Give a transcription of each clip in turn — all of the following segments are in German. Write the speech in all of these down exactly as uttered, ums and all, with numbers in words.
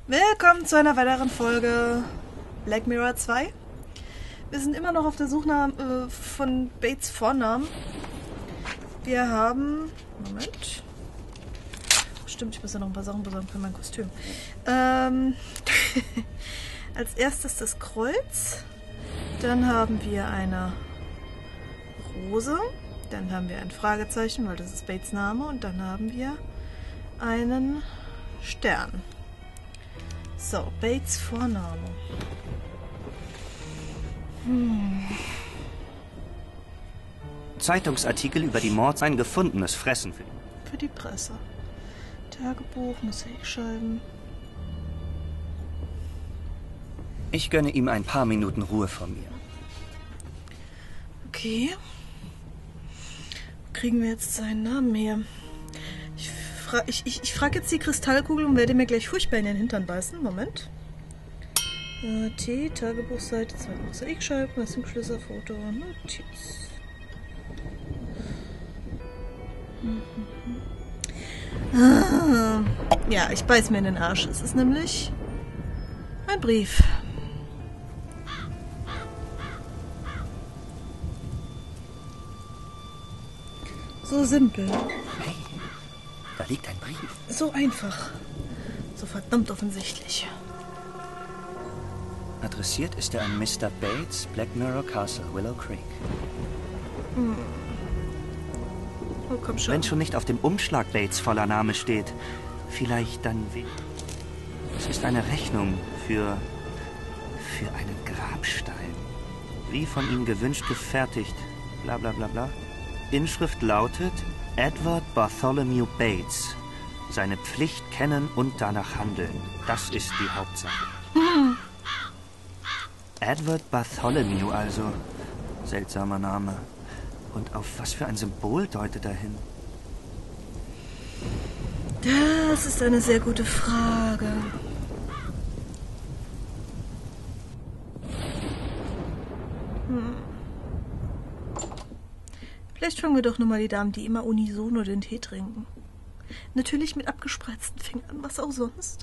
Willkommen zu einer weiteren Folge Black Mirror zwei. Wir sind immer noch auf der Suche nach, äh, von Bates Vornamen. Wir haben... Moment. Stimmt, ich muss ja noch ein paar Sachen besorgen für mein Kostüm. Ähm, als erstes das Kreuz. Dann haben wir eine Rose. Dann haben wir ein Fragezeichen, weil das ist Bates Name. Und dann haben wir einen Stern. So, Bates Vorname. Hm. Zeitungsartikel über die Mords, ein gefundenes Fressen für ihn. Für die Presse. Tagebuch, Mosaikscheiben. Ich gönne ihm ein paar Minuten Ruhe von mir. Okay. Wo kriegen wir jetzt seinen Namen her? Ich frage ich, ich, ich frag jetzt die Kristallkugel und werde mir gleich furchtbar in den Hintern beißen. Moment. Äh, T, Tagebuchseite, zweite Mosaikscheiben, Messingschlüsselfoto, Notiz. Ah, ja, ich beiß mir in den Arsch. Es ist nämlich ein Brief. So simpel. Hey, da liegt ein Brief. So einfach. So verdammt offensichtlich. Adressiert ist er an Mister Bates, Black Mirror Castle, Willow Creek. Hm. Oh, komm schon. Wenn schon nicht auf dem Umschlag Bates voller Name steht, vielleicht dann wie... Es ist eine Rechnung für... für einen Grabstein. Wie von ihm gewünscht gefertigt. Bla bla bla bla. Inschrift lautet: Edward Bartholomew Bates. Seine Pflicht kennen und danach handeln. Das ist die Hauptsache. Hm. Edward Bartholomew also. Seltsamer Name. Und auf was für ein Symbol deutet er hin? Das ist eine sehr gute Frage. Hm. Vielleicht fangen wir doch nur mal die Damen, die immer unisono den Tee trinken. Natürlich mit abgespreizten Fingern, was auch sonst.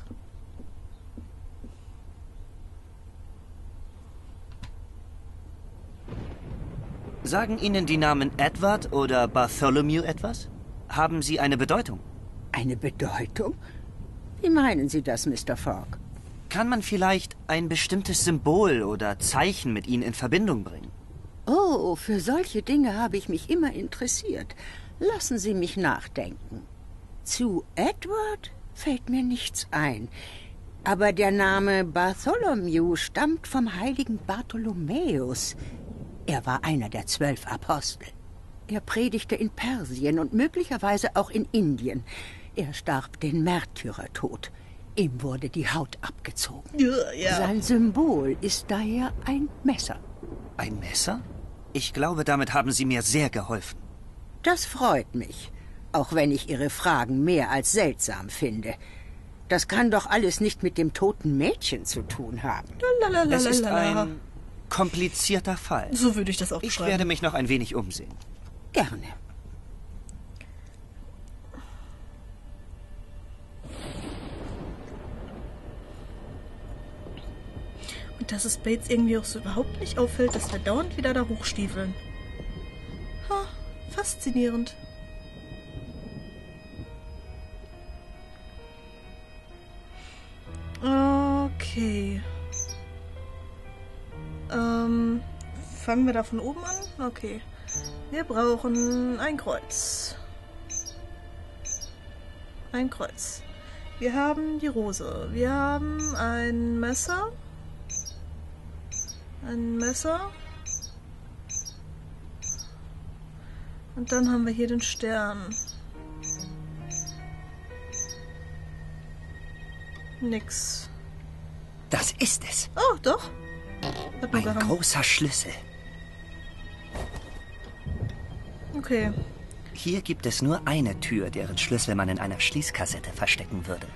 Sagen Ihnen die Namen Edward oder Bartholomew etwas? Haben sie eine Bedeutung? Eine Bedeutung? Wie meinen Sie das, Mister Fogg? Kann man vielleicht ein bestimmtes Symbol oder Zeichen mit ihnen in Verbindung bringen? Oh, für solche Dinge habe ich mich immer interessiert. Lassen Sie mich nachdenken. Zu Edward fällt mir nichts ein. Aber der Name Bartholomew stammt vom heiligen Bartholomäus. Er war einer der zwölf Apostel. Er predigte in Persien und möglicherweise auch in Indien. Er starb den Märtyrertod. Ihm wurde die Haut abgezogen. Ja, ja. Sein Symbol ist daher ein Messer. Ein Messer? Ich glaube, damit haben Sie mir sehr geholfen. Das freut mich, auch wenn ich Ihre Fragen mehr als seltsam finde. Das kann doch alles nicht mit dem toten Mädchen zu tun haben. Lalalala. Es ist ein komplizierter Fall. So würde ich das auch Ich beschreiben. werde mich noch ein wenig umsehen. Gerne. Und dass es Bates irgendwie auch so überhaupt nicht auffällt, dass wir dauernd wieder da hochstiefeln. Ha, faszinierend. Okay. Ähm, fangen wir da von oben an? Okay. Wir brauchen ein Kreuz. Ein Kreuz. Wir haben die Rose. Wir haben ein Messer. Ein Messer. Und dann haben wir hier den Stern. Nix. Das ist es. Oh, doch. Hat man Ein daran- großer Schlüssel. Okay. Hier gibt es nur eine Tür, deren Schlüssel man in einer Schließkassette verstecken würde.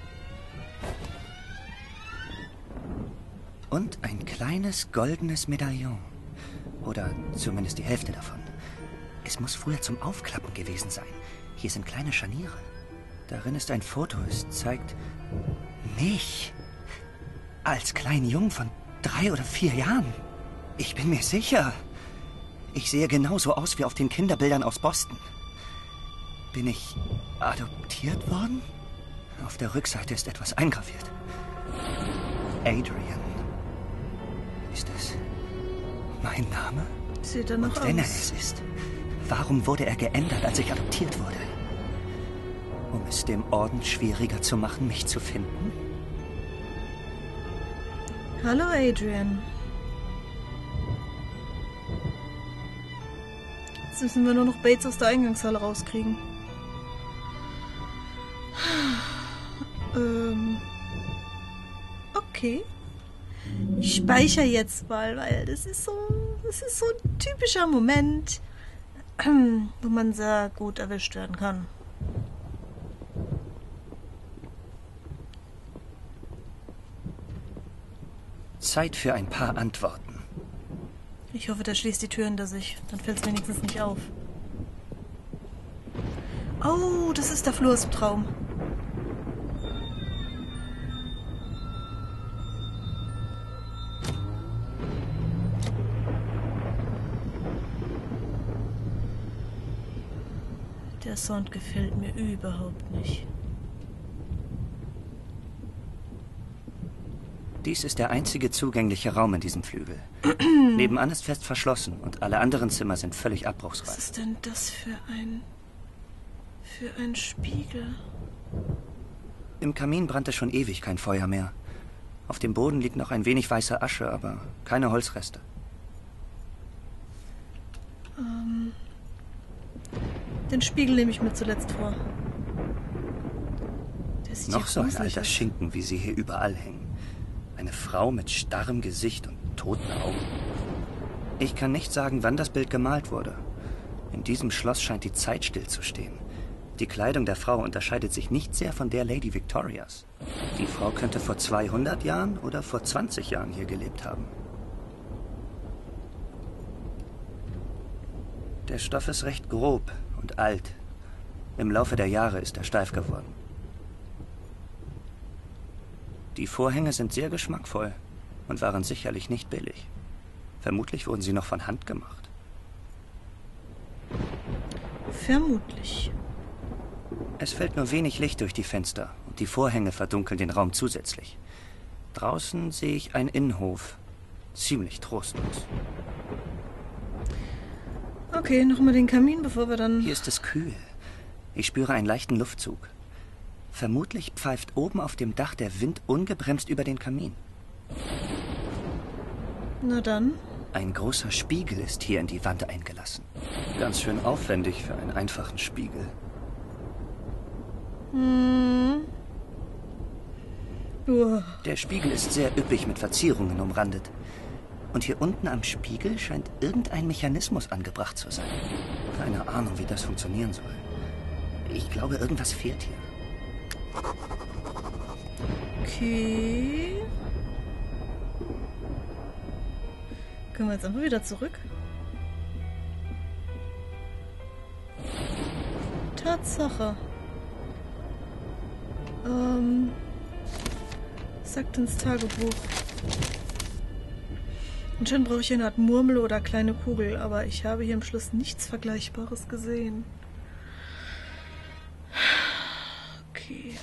Und ein kleines goldenes Medaillon. Oder zumindest die Hälfte davon. Es muss früher zum Aufklappen gewesen sein. Hier sind kleine Scharniere. Darin ist ein Foto. Es zeigt mich. Als kleinen Jungen von drei oder vier Jahren. Ich bin mir sicher. Ich sehe genauso aus wie auf den Kinderbildern aus Boston. Bin ich adoptiert worden? Auf der Rückseite ist etwas eingraviert. Adrian. Ist es mein Name? Sieht er noch Und wenn er aus? es ist, warum wurde er geändert, als ich adoptiert wurde? Um es dem Orden schwieriger zu machen, mich zu finden? Hallo, Adrian. Jetzt müssen wir nur noch Bates aus der Eingangshalle rauskriegen. ähm. Okay. Ich speichere jetzt mal, weil das ist so, das ist so ein typischer Moment, wo man sehr gut erwischt werden kann. Zeit für ein paar Antworten. Ich hoffe, der schließt die Tür hinter sich. Dann fällt es wenigstens nicht auf. Oh, das ist der Flur aus dem Traum. Der Sound gefällt mir überhaupt nicht. Dies ist der einzige zugängliche Raum in diesem Flügel. Nebenan ist fest verschlossen und alle anderen Zimmer sind völlig Was abbruchsreif. ist denn das für ein... für ein Spiegel? Im Kamin brannte schon ewig kein Feuer mehr. Auf dem Boden liegt noch ein wenig weiße Asche, aber keine Holzreste. Ähm... Den Spiegel nehme ich mir zuletzt vor. Der sieht Noch ja so ein gruselig alter aus. Schinken, wie sie hier überall hängen. Eine Frau mit starrem Gesicht und toten Augen. Ich kann nicht sagen, wann das Bild gemalt wurde. In diesem Schloss scheint die Zeit stillzustehen. Die Kleidung der Frau unterscheidet sich nicht sehr von der Lady Victorias. Die Frau könnte vor zweihundert Jahren oder vor zwanzig Jahren hier gelebt haben. Der Stoff ist recht grob und alt. Im Laufe der Jahre ist er steif geworden. Die Vorhänge sind sehr geschmackvoll und waren sicherlich nicht billig. Vermutlich wurden sie noch von Hand gemacht. Vermutlich. Es fällt nur wenig Licht durch die Fenster und die Vorhänge verdunkeln den Raum zusätzlich. Draußen sehe ich einen Innenhof. Ziemlich trostlos. Okay, nochmal den Kamin, bevor wir dann... Hier ist es kühl. Ich spüre einen leichten Luftzug. Vermutlich pfeift oben auf dem Dach der Wind ungebremst über den Kamin. Na dann. Ein großer Spiegel ist hier in die Wand eingelassen. Ganz schön aufwendig für einen einfachen Spiegel. Hm. Uah. Der Spiegel ist sehr üppig mit Verzierungen umrandet. Und hier unten am Spiegel scheint irgendein Mechanismus angebracht zu sein. Keine Ahnung, wie das funktionieren soll. Ich glaube, irgendwas fehlt hier. Okay. Können wir jetzt einfach wieder zurück? Tatsache. Ähm. Sagt ins Tagebuch. Anscheinend brauche ich eine Art Murmel oder kleine Kugel, aber ich habe hier im Schluss nichts Vergleichbares gesehen. Okay.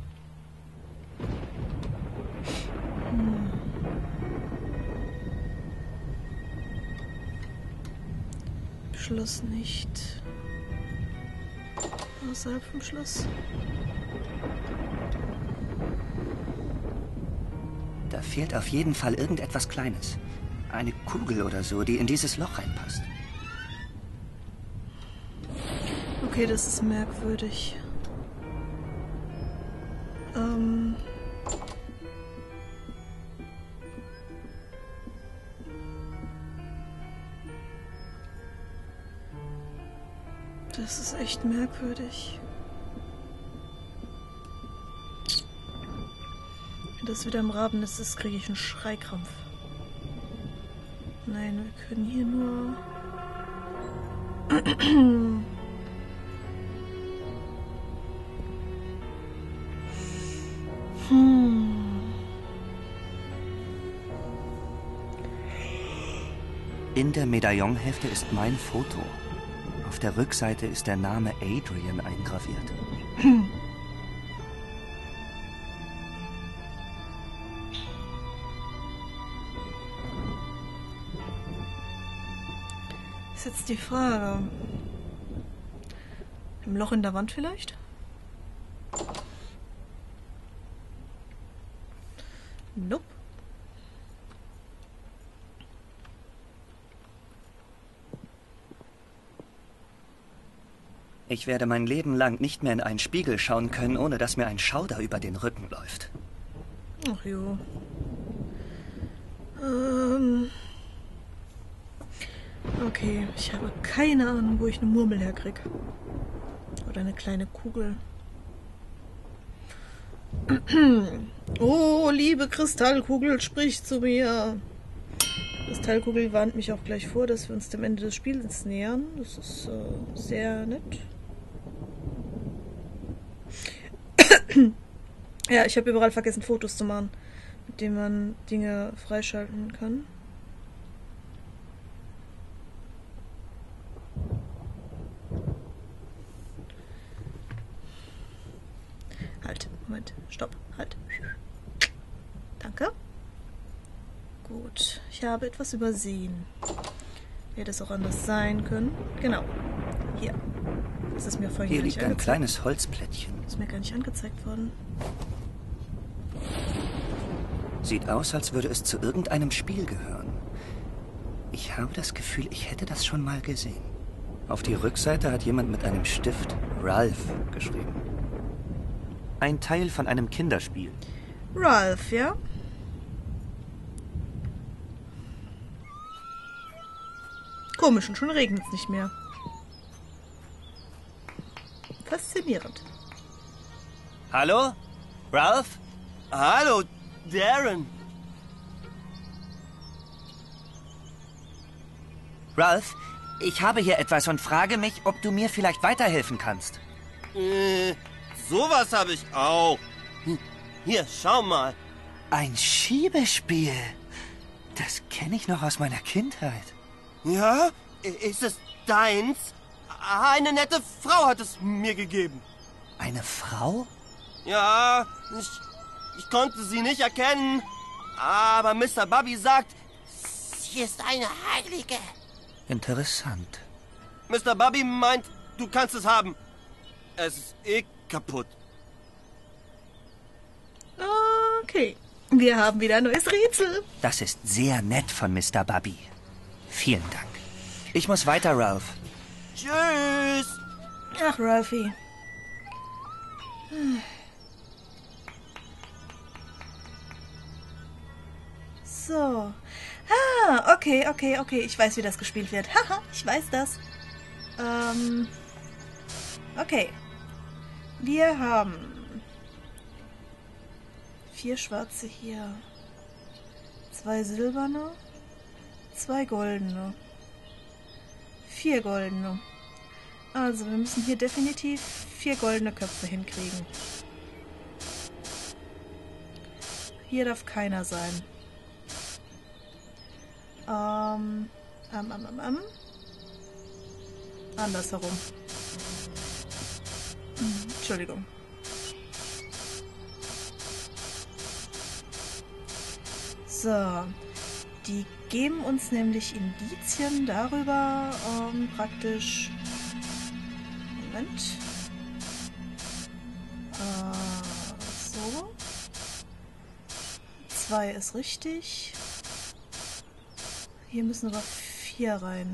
Hm. Schloss nicht. Außerhalb vom Schloss. Da fehlt auf jeden Fall irgendetwas Kleines. Eine Kugel oder so, die in dieses Loch reinpasst. Okay, das ist merkwürdig. Ähm. Das ist echt merkwürdig. Wenn das wieder im Rabennest ist, kriege ich einen Schreikrampf. Nein, wir können hier nur... hm. In der Medaillonhälfte ist mein Foto. Auf der Rückseite ist der Name Adrian eingraviert. Ist jetzt die Frage. Im Loch in der Wand vielleicht? Nope. Ich werde mein Leben lang nicht mehr in einen Spiegel schauen können, ohne dass mir ein Schauder über den Rücken läuft. Ach jo. Ähm. Okay, ich habe keine Ahnung, wo ich eine Murmel herkrieg. Oder eine kleine Kugel. Oh, liebe Kristallkugel, sprich zu mir. Kristallkugel warnt mich auch gleich vor, dass wir uns dem Ende des Spiels nähern. Das ist äh, sehr nett. Ja, ich habe überall vergessen, Fotos zu machen, mit denen man Dinge freischalten kann. Halt, Moment, stopp, halt. Danke. Gut, ich habe etwas übersehen. Hätte es auch anders sein können. Genau, hier. Das ist mir vorhin Hier gar nicht liegt ein angezeigt. kleines Holzplättchen. Ist mir gar nicht angezeigt worden. Sieht aus, als würde es zu irgendeinem Spiel gehören. Ich habe das Gefühl, ich hätte das schon mal gesehen. Auf die Rückseite hat jemand mit einem Stift Ralph geschrieben. Ein Teil von einem Kinderspiel. Ralph, ja? Komisch, und schon regnet es nicht mehr. Faszinierend. Hallo? Ralph? Hallo, Darren. Ralph, ich habe hier etwas und frage mich, ob du mir vielleicht weiterhelfen kannst. Äh, sowas habe ich auch. Hm, Hier, schau mal. Ein Schiebespiel. Das kenne ich noch aus meiner Kindheit. Ja? Ist es deins? Eine nette Frau hat es mir gegeben. Eine Frau? Ja, ich, ich konnte sie nicht erkennen. Aber Mister Bubby sagt, sie ist eine Heilige. Interessant. Mister Bubby meint, du kannst es haben. Es ist eh kaputt. Okay. Wir haben wieder ein neues Rätsel. Das ist sehr nett von Mister Bubby. Vielen Dank. Ich muss weiter, Ralph. Tschüss. Ach, Ralphie. Hm. So. Ah, okay, okay, okay. Ich weiß, wie das gespielt wird. Haha, ich weiß das. Ähm. Okay. Wir haben vier schwarze hier. Zwei silberne. Zwei goldene. Vier goldene. Also, wir müssen hier definitiv vier goldene Köpfe hinkriegen. Hier darf keiner sein. Ähm, ähm, ähm, ähm, ähm. Andersherum. Hm, Entschuldigung. So. Die geben uns nämlich Indizien darüber, ähm, praktisch... Moment. Äh, so. Zwei ist richtig. Hier müssen aber vier rein.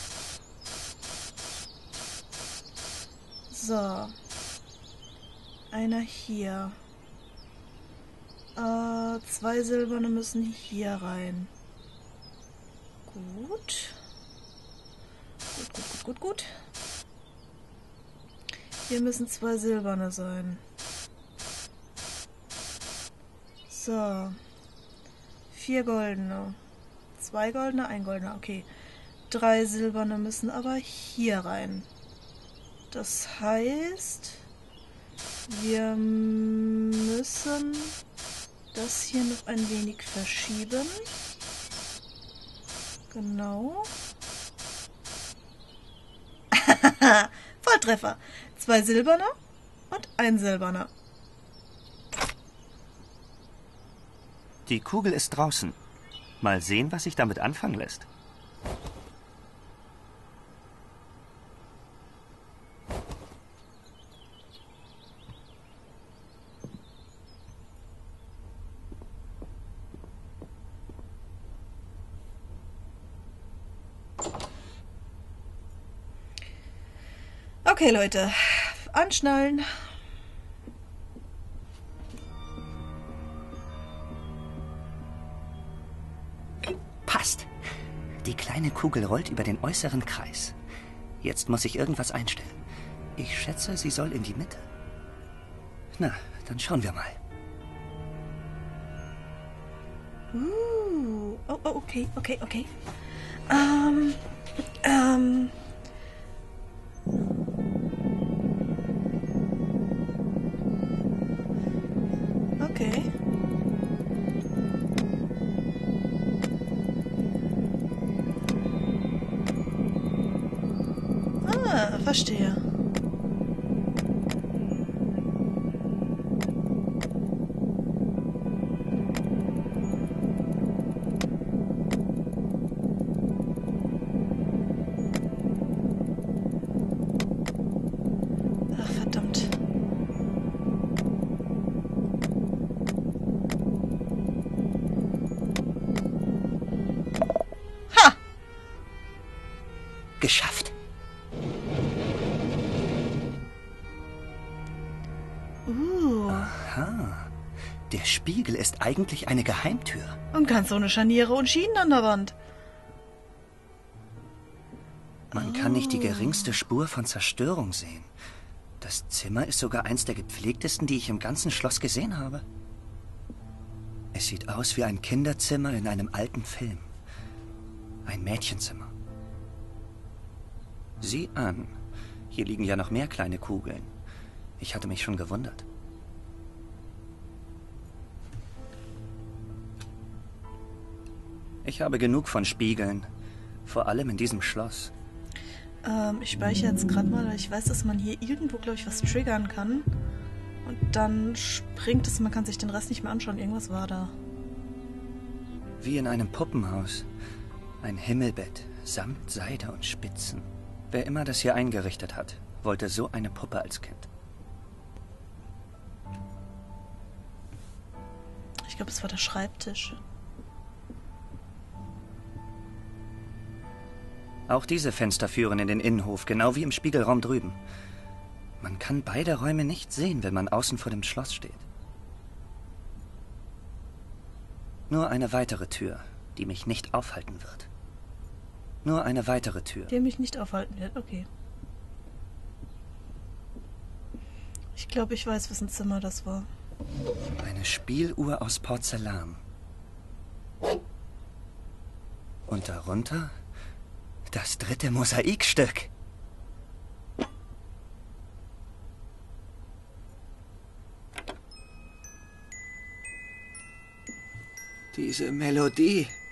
So. Einer hier. Äh, zwei silberne müssen hier rein. Gut. Gut, gut, gut, gut, gut. Hier müssen zwei silberne sein. So. Vier goldene. Zwei goldene, ein goldener, okay. Drei silberne müssen aber hier rein. Das heißt, wir müssen das hier noch ein wenig verschieben. Genau. Volltreffer. Zwei silberne und ein silberner. Die Kugel ist draußen. Mal sehen, was sich damit anfangen lässt. Okay, Leute. Anschnallen. Passt. Die kleine Kugel rollt über den äußeren Kreis. Jetzt muss ich irgendwas einstellen. Ich schätze, sie soll in die Mitte. Na, dann schauen wir mal. Uh, oh, oh, okay, okay, okay. Ähm, ähm... Okay. Ah, verstehe. Ach, verdammt. Ha! Geschafft. Uh. Aha. Der Spiegel ist eigentlich eine Geheimtür. Und ganz ohne Scharniere und Schienen an der Wand. Man kann nicht die geringste Spur von Zerstörung sehen. Das Zimmer ist sogar eins der gepflegtesten, die ich im ganzen Schloss gesehen habe. Es sieht aus wie ein Kinderzimmer in einem alten Film. Ein Mädchenzimmer. Sieh an. Hier liegen ja noch mehr kleine Kugeln. Ich hatte mich schon gewundert. Ich habe genug von Spiegeln. Vor allem in diesem Schloss. Ähm, ich speichere jetzt gerade mal, weil ich weiß, dass man hier irgendwo, glaube ich, was triggern kann. Und dann springt es, man kann sich den Rest nicht mehr anschauen. Irgendwas war da. Wie in einem Puppenhaus. Ein Himmelbett, samt Seide und Spitzen. Wer immer das hier eingerichtet hat, wollte so eine Puppe als Kind. Ich glaube, es war der Schreibtisch. Auch diese Fenster führen in den Innenhof, genau wie im Spiegelraum drüben. Man kann beide Räume nicht sehen, wenn man außen vor dem Schloss steht. Nur eine weitere Tür, die mich nicht aufhalten wird. Nur eine weitere Tür. Die mich nicht aufhalten wird, okay. Ich glaube, ich weiß, wessen Zimmer das war. Eine Spieluhr aus Porzellan. Und darunter das dritte Mosaikstück. Diese Melodie.